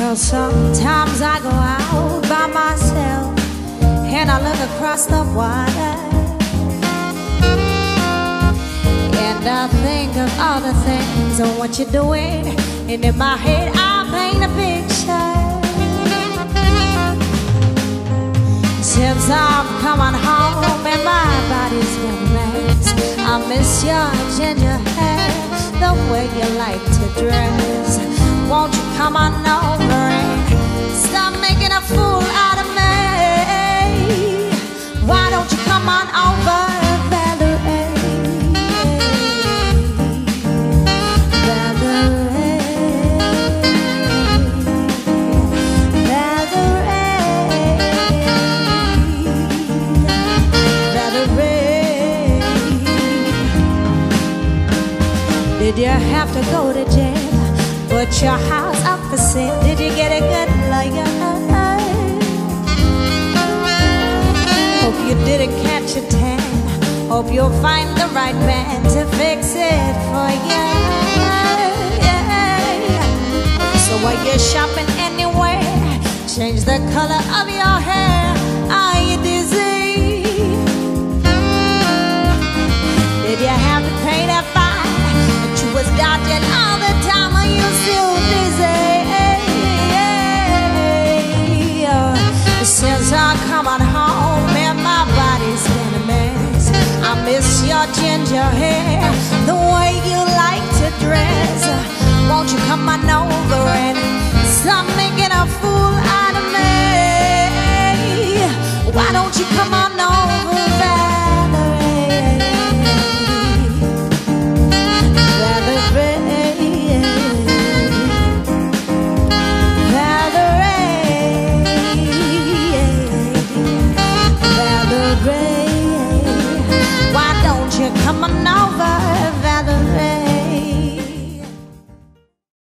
Sometimes I go out by myself and I look across the water, and I think of all the things and what you're doing, and in my head I paint a picture. Since I'm coming home and my body's been raised, I miss your ginger hair, the way you like to dress. Won't you come on over and stop making a fool out of me? Why don't you come on over, Valerie? Valerie, Valerie, Valerie. Did you have to go to jail? Put your house up for sale? Did you get a good lawyer? Hope you didn't catch a tan. Hope you'll find the right man to fix it for you. So while you're shopping anywhere, change the color of your hair. Are you dizzy? Did you have to pay that fine that you was dodging all the time? Are you still dizzy? Since I'm coming home and my body's been a mess, I miss your ginger hair, the way you like to dress. Won't you come on over?